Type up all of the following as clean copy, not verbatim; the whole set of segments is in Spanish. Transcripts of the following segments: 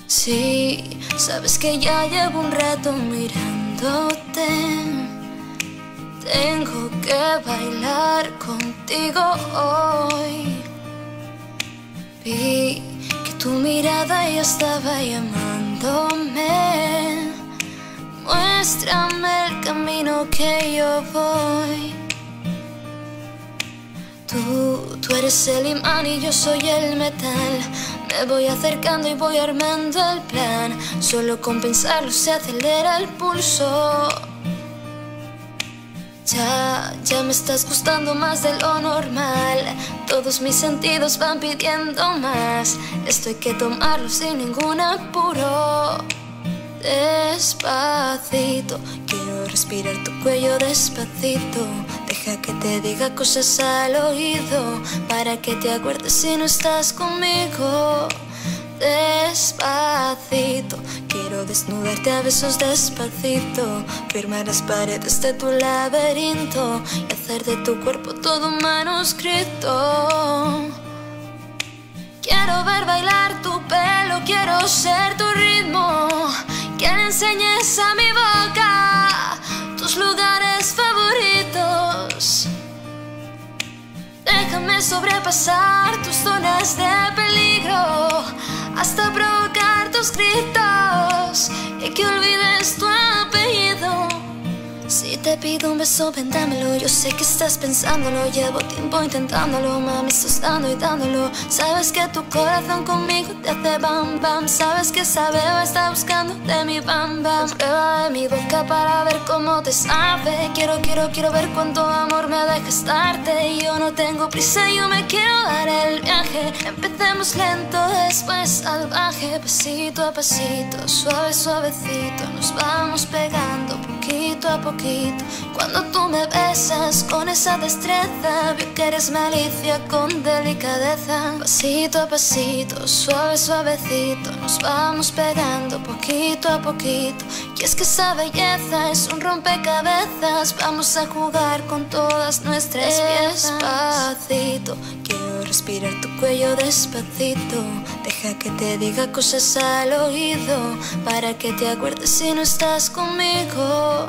Sí, sabes que ya llevo un rato mirándote. Tengo que bailar contigo hoy. Vi que tu mirada ya estaba llamándome. Muéstrame el camino que yo voy. Tú eres el imán y yo soy el metal. Me voy acercando y voy armando el plan. Solo con pensarlo se acelera el pulso. Ya me estás gustando más de lo normal. Todos mis sentidos van pidiendo más. Esto hay que tomarlo sin ningún apuro. Despacito, quiero respirar tu cuello despacito. Deja que te diga cosas al oído, para que te acuerdes si no estás conmigo. Despacito, quiero desnudarte a besos despacito. Firmar las paredes de tu laberinto y hacer de tu cuerpo todo un manuscrito. Quiero ver bailar tu pelo, quiero ser tu ritmo. Que le enseñes a mi boca tus lugares favoritos. Déjame sobrepasar tus zonas de peligro, hasta provocar tus gritos y que olvides tu apellido. Si te pido un beso, ven, dámelo. Yo sé que estás pensándolo. Llevo tiempo intentándolo, mami, estás dando y dándolo. Sabes que tu corazón conmigo te hace bam bam. Sabes que esa beba está buscando de mi bam bam. Prueba de mi boca para ver cómo te sabe. Quiero ver cuánto amor me dejas darte. Yo no tengo prisa, yo me quiero dar el viaje. Empecemos lento, después salvaje. Pasito a pasito, suave, suavecito. Nos vamos pegando poquito a poquito. Cuando tú me besas con esa destreza, veo que eres malicia con delicadeza. Pasito a pasito, suave, suavecito. Nos vamos pegando poquito a poquito. Y es que esa belleza es un rompecabezas. Vamos a jugar con todas nuestras piezas. Despacito, quiero respirar tu cuello despacito. Deja que te diga cosas al oído, para que te acuerdes si no estás conmigo.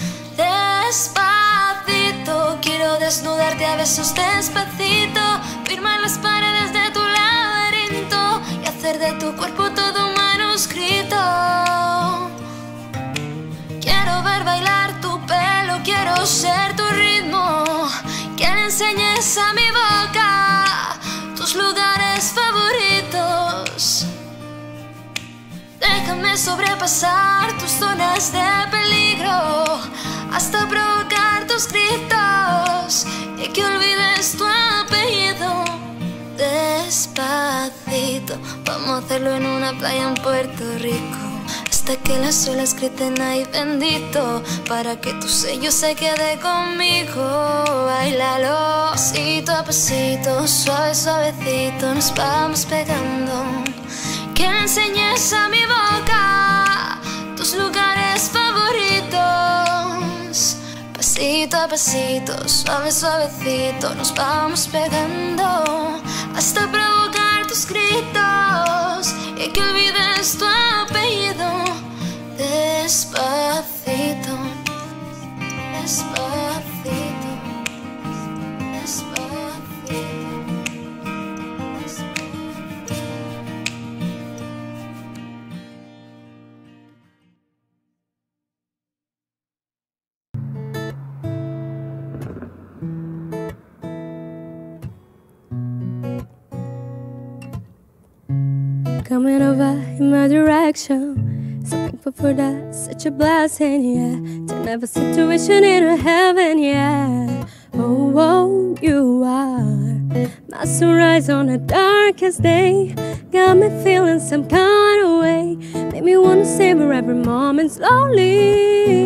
Despacito, quiero desnudarte a besos despacito. Firmar las paredes de tu laberinto y hacer de tu cuerpo todo un manuscrito. Quiero ver bailar tu pelo, quiero ser tu ritmo. Que le enseñes a mi boca tus lugares favoritos. Déjame sobrepasar tus zonas de peligro, hasta provocar tus gritos y que olvides tu apellido. Despacito, vamos a hacerlo en una playa en Puerto Rico, hasta que las olas griten ay bendito, para que tu sello se quede conmigo. Báilalo, pasito a pasito, suave, suavecito. Nos vamos pegando. Que le enseñes a mi boca tus lugares favoritos. Pasito a pasito, suave, suavecito. Nos vamos pegando hasta provocar tus gritos y que olvides tu apellido. Despacito, despacito, despacito. Coming over in my direction, so thankful for that, such a blessing, yeah. Turn every situation into heaven, yeah. Oh, oh, you are my sunrise on the darkest day. Got me feeling some kind of way. Made me wanna savor every moment slowly.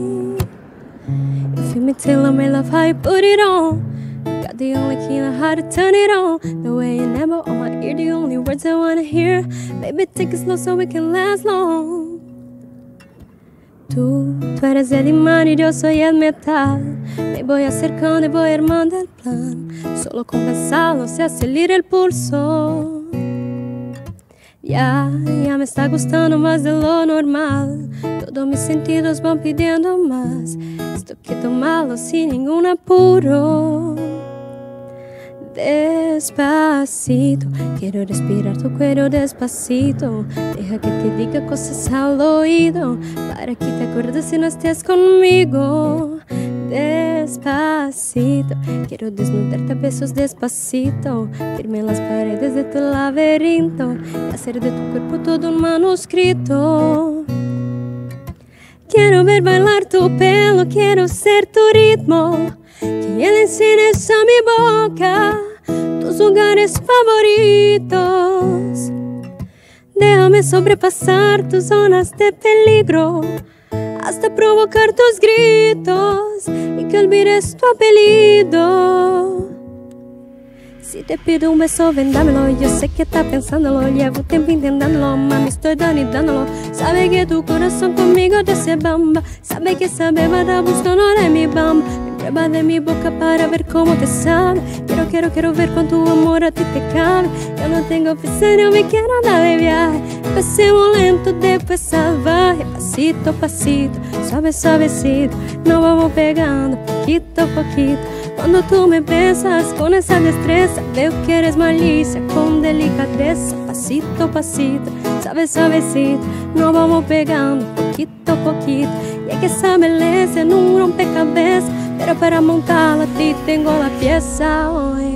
You feel me till my love how you put it on. Got the only key on how to turn it on. The way you never on my ear, the only words I wanna hear. Baby, take it slow so we can last long. Tú eres el imán y yo soy el metal. Me voy acercando y voy armando el plan. Solo con pensarlo se acelera el pulso. Ya me está gustando más de lo normal. Todos mis sentidos van pidiendo más. Esto que tomarlo sin ningún apuro. Despacito, quiero respirar tu cuello despacito. Deja que te diga cosas al oído, para que te acuerdes si no estés conmigo. Despacito, quiero desnudarte a besos despacito, firme en las paredes de tu laberinto y hacer de tu cuerpo todo un manuscrito. Quiero ver bailar tu pelo, quiero ser tu ritmo, que le enseñes a mi boca tus lugares favoritos. Déjame sobrepasar tus zonas de peligro, hasta provocar tus gritos y que olvides tu apellido. Si te pido un beso, ven dámelo. Yo sé que estás pensándolo, llevo tiempo intentándolo, mami, estoy dando y dándolo. Sabe que tu corazón conmigo te se bamba, sabe que esa bebada buscando de mi bamba. Prueba de mi boca para ver cómo te sabe. Quiero ver cuánto amor a ti te cabe. Yo no tengo prisa, no me quiero dar de viaje. Empecemos lento, después salvaje. Pasito a pasito, suavecito, nos vamos pegando poquito a poquito. Cuando tú me besas con esa destreza, veo que eres malicia con delicadeza. Pasito a pasito, suavecito, nos vamos pegando poquito a poquito. Y es que esa belleza en un rompecabezas, pero para montarla a ti tengo la pieza hoy.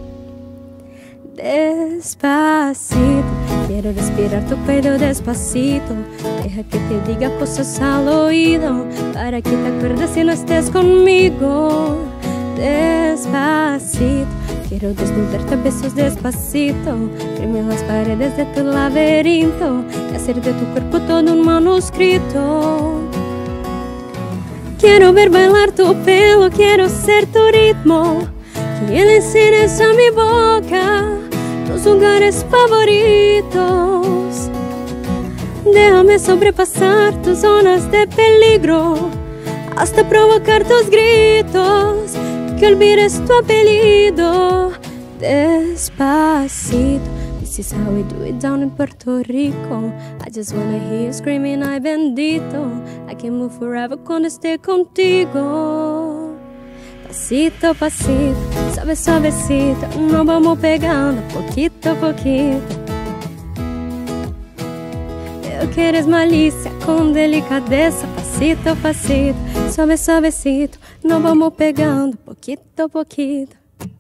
Despacito, quiero respirar tu pelo despacito. Deja que te diga cosas al oído, para que te acuerdes si no estés conmigo. Despacito, quiero desnudarte a besos despacito, firme en las paredes de tu laberinto y hacer de tu cuerpo todo un manuscrito. Quiero ver bailar tu pelo, quiero ser tu ritmo, que le enseñes a mi boca tus lugares favoritos. Déjame sobrepasar tus zonas de peligro, hasta provocar tus gritos, que olvides tu apellido. Despacito, this is how we do it down in Puerto Rico. I just wanna hear you screaming, ay bendito. I can move forever cuando esté contigo. Pasito a pasito, suavecito, nos vamos pegando poquito a poquito. Veo que eres malicia con delicadeza. Pasito a pasito, suavecito, nos vamos pegando poquito a poquito.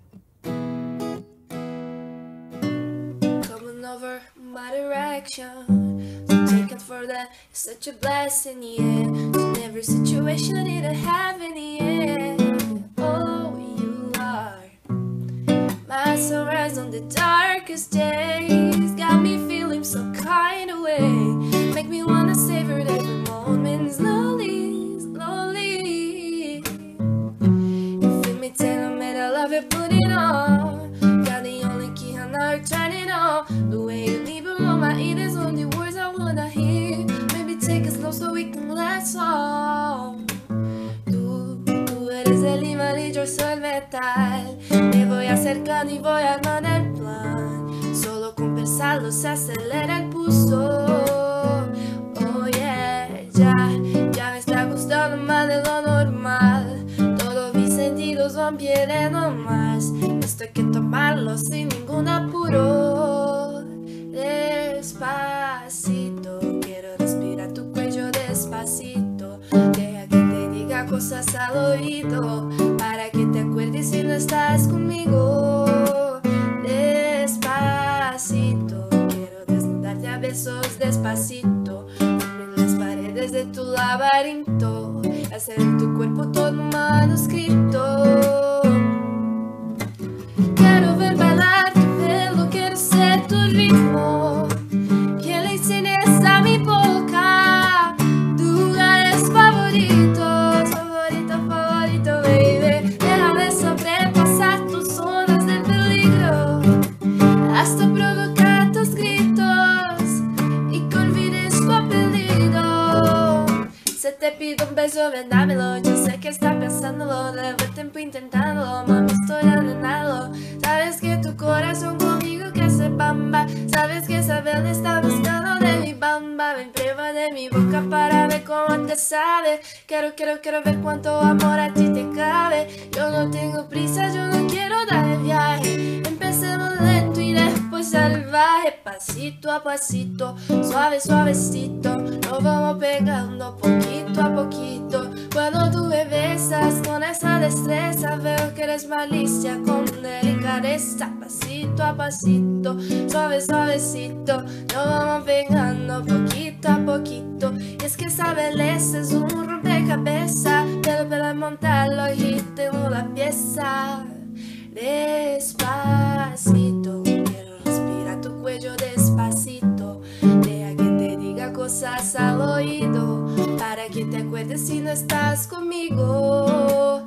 Coming over my direction, take it for that, it's such a blessing, yeah. In every situation I need to have in the end. Oh, you are my sunrise on the darkest days, got me feeling some kind of way, make me wanna savor every moment slowly, slowly. You feel me telling me that love you put it on, got the only key and now you're turning on. The way you leave below my ears, only words I wanna hear. Maybe take it slow so we can last on. Tú eres el imán y yo soy el metal, me voy acercando y voy armando el plan. Solo con pensarlo se acelera el pulso. Oh yeah, ya me está gustando más de lo normal. Todos mis sentidos van pidiendo más. Esto hay que tomarlo sin ningún apuro. Despacito, quiero respirar tu cuello despacito. Deja que te diga cosas al oído, para que te acuerdes si no estás conmigo. Despacito, quiero desnudarte a besos despacito, en las paredes de tu laberinto, hacer en tu cuerpo todo un manuscrito. Quiero ver bailar tu pelo, quiero ser tu ritmo, que le enseñes a mi boca tus lugares favoritos, favorito, baby. Déjame sobrepasar tus zonas de peligro, hasta provocar tus gritos y que olvides tu apellido. Si te pido un beso, ven dámelo. Yo sé que estás pensándolo, llevo tiempo intentándolo, mami, estoy ordenado. Sabes que tu corazón conmigo que se bamba. Sabes que Isabel está buscando de mi bamba. Ven, prueba de mi boca para ver cómo te sabe. Quiero ver cuánto amor a ti te cabe. Yo no tengo prisa, yo no quiero dar el viaje. Empecemos lento y después salvaje. Pasito a pasito, suave, suavecito. Nos vamos pegando poquito a poquito. Cuando tú me besas con esa destreza, veo que eres malicia con delicadeza. Pasito a pasito, suave, suavecito. Nos vamos pegando poquito a poquito. Y es que esa belleza es un rompecabezas. Pero para montarlo y tengo la pieza. Despacito, quiero respirar tu cuello despacito. Deja que te diga cosas al oído, para que te acuerdes si no estás conmigo.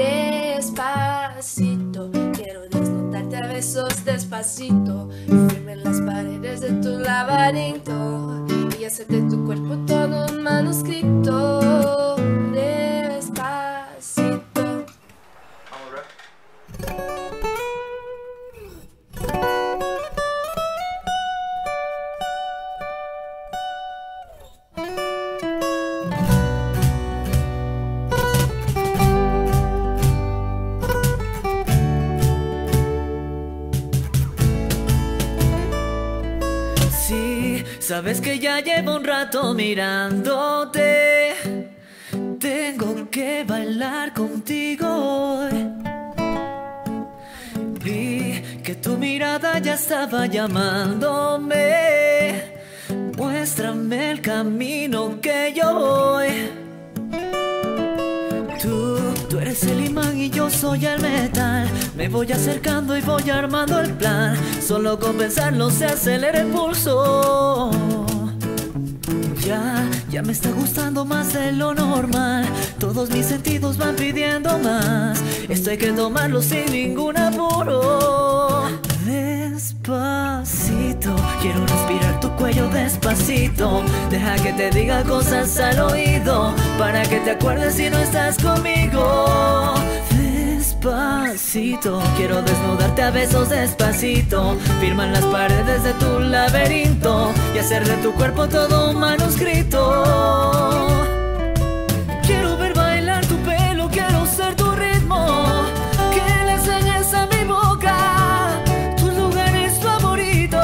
Despacito, quiero desnudarte a besos despacito. Firme en las paredes de tu laberinto y hacer de tu cuerpo todo un manuscrito. Despacito. Sabes que ya llevo un rato mirándote. Tengo que bailar contigo hoy. Vi que tu mirada ya estaba llamándome. Muéstrame el camino que yo voy. Tú eres el imán y yo soy el metal. Me voy acercando y voy armando el plan. Solo con pensarlo se acelera el pulso. Ya me está gustando más de lo normal. Todos mis sentidos van pidiendo más. Esto hay que tomarlo sin ningún apuro. Despacito, quiero respirar tu cuello despacito. Deja que te diga cosas al oído, para que te acuerdes si no estás conmigo. Despacito, quiero desnudarte a besos despacito. Firma en las paredes de tu laberinto y hacer de tu cuerpo todo un manuscrito. Quiero ver bailar tu pelo, quiero ser tu ritmo. Que le enseñes a mi boca tus lugares favoritos.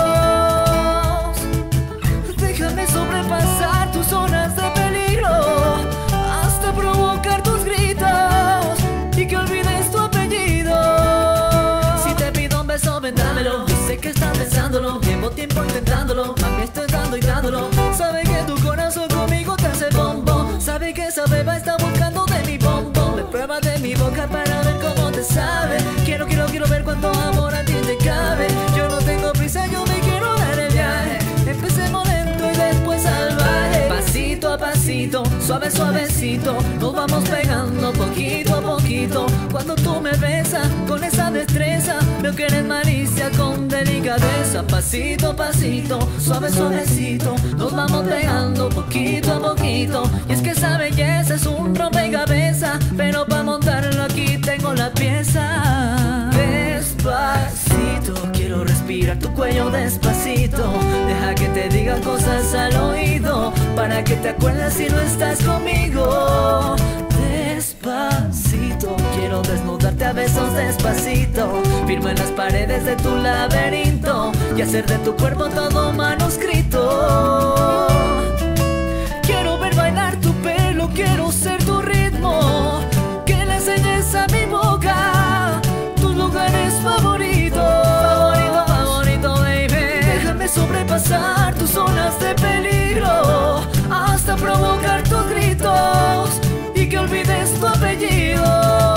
Déjame sobrepasar tus zonas de peligro, hasta provocar tus gritos y que olvides tu apellido. Si te pido un beso, ven, dámelo. Yo sé que estás pensándolo, llevo tiempo intentándolo. A mí estoy dando y dándolo. Sabe que tu corazón conmigo te hace bombón. Sabe que esa beba está buscando de mi bombón. Me prueba de mi boca para ver cómo te sabe. Quiero ver cuánto amor a ti te cabe. Yo no tengo prisa, yo me quiero dar el viaje. Empecemos lento y después salvaje. Pasito a pasito, suave, suavecito. Nos vamos pegando poquito a poquito. Cuando tú me besas con esa destreza, veo que eres malicia con delicadeza. Pasito a pasito, suave, suavecito. Nos vamos pegando poquito a poquito. Y es que esa belleza es un rompecabezas, pero para montarlo aquí tengo la pieza. Despacito, quiero respirar tu cuello despacito. Deja que te diga cosas al oído, para que te acuerdes si no estás conmigo. Despacito, quiero desnudarte a besos despacito. Firma en las paredes de tu laberinto y hacer de tu cuerpo todo manuscrito. Quiero ver bailar tu pelo, quiero ser tu ritmo. Que le enseñes a mi boca tus lugares favoritos. Favorito, favorito, baby. Déjame sobrepasar tus zonas de peligro, hasta provocar tus gritos y que olvides tu apellido.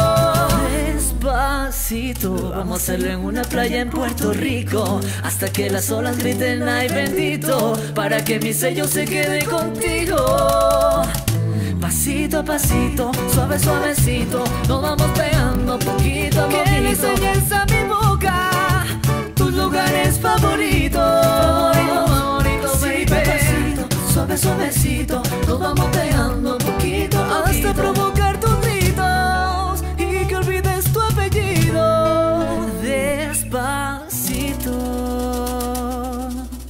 Despacito, vamos a hacerlo en una playa en Puerto Rico, hasta que las olas griten ay bendito, para que mi sello se quede contigo. Pasito a pasito, suave, suavecito, nos vamos pegando poquito a poquito. Que le enseñes a mi boca tus lugares favoritos. Favorito, sí, pasito, suave, suavecito, nos vamos pegando poquito a poquito, hasta provocar tus gritos y que olvides tu apellido. Despacito.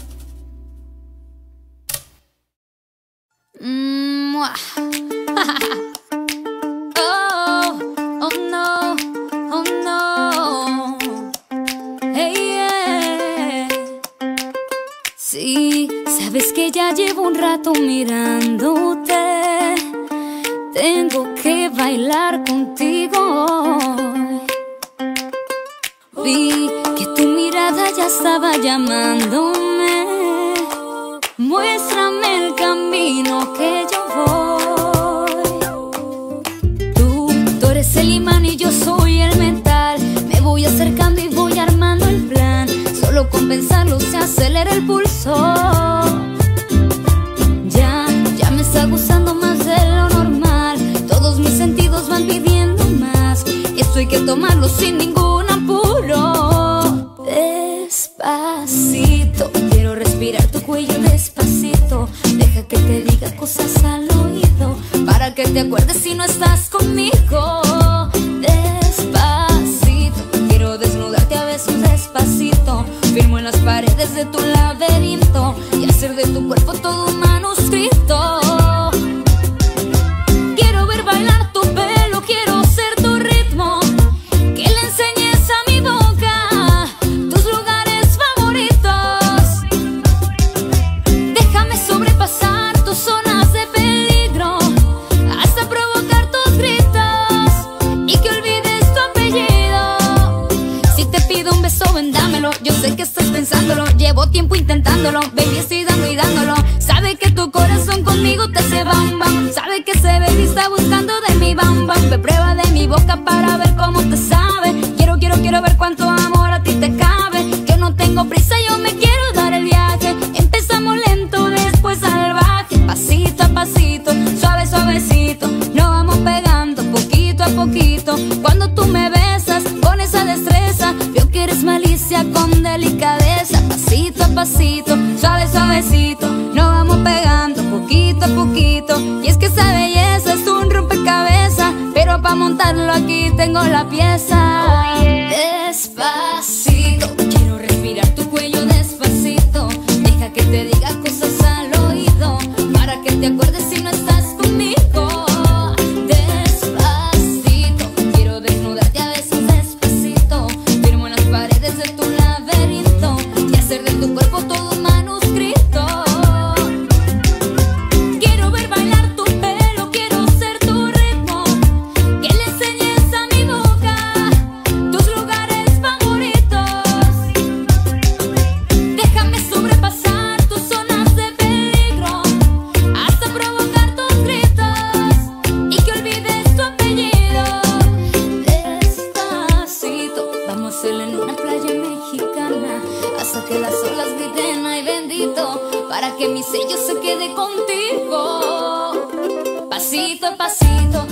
que ya llevo un rato mirándote. Tengo que bailar contigo hoy. Vi que tu mirada ya estaba llamándome. Muéstrame el camino que yo voy. Tú eres el imán y yo soy el metal. Me voy acercando y voy armando el plan. Solo con pensarlo se acelera el pulso. Ya me está gustando más de lo normal. Todos mis sentidos van pidiendo más. Esto hay que tomarlo sin ningún apuro. Despacito, quiero respirar tu cuello despacito. Deja que te diga cosas al oído, para que te acuerdes si no estás conmigo. Despacito, quiero desnudarte a besos despacito. Firmo en las paredes de tu laberinto y hacer de tu cuerpo todo un manuscrito. Quiero ver bailar tu pelo, quiero ser tu ritmo. Que le enseñes a mi boca tus lugares favoritos. Déjame sobrepasar tus zonas de peligro, hasta provocar tus gritos y que olvides tu apellido. Si te pido un beso, ven, dámelo. Yo sé que estás pensándolo, llevo tiempo intentándolo. Baby, estoy dando y dándolo. Sabe que tu corazón conmigo te hace bam bam. Sabe que ese baby está buscando de mi bam bam. Ve prueba de mi boca para ver cómo te sabe. Quiero ver cuánto amor a ti te cabe. Que no tengo prisa, yo me quiero dar el viaje. Empezamos lento, después salvaje. Pasito a pasito, suave suavecito. Nos vamos pegando poquito a poquito. Cuando tú me besas con esa destreza, veo que eres malicia con delicadeza. Pasito a pasito, suave suavecito. Nos vamos pegando poquito a poquito. Y es que esa belleza es un rompecabezas, pero para montarlo aquí tengo la pieza. Despacito, quiero respirar tu cuello despacito. Deja que te diga cosas al oído, para que te acuerdes si no estás conmigo. Despacito, quiero desnudarte a besos despacito. Firmo en las paredes de tu laberinto y hacer de tu cuerpo todo un manuscrito. Quiero ver bailar tu pelo, quiero ser tu ritmo. Que le enseñes a mi boca tus lugares favoritos. Déjame sobrepasar tus zonas de peligro, hasta provocar tus gritos y que olvides tu apellido. Despacito, vamos a hacerlo en una playa mexicana, hasta que las olas griten ay bendito, para que mi sello se quede contigo. Pasito a pasito,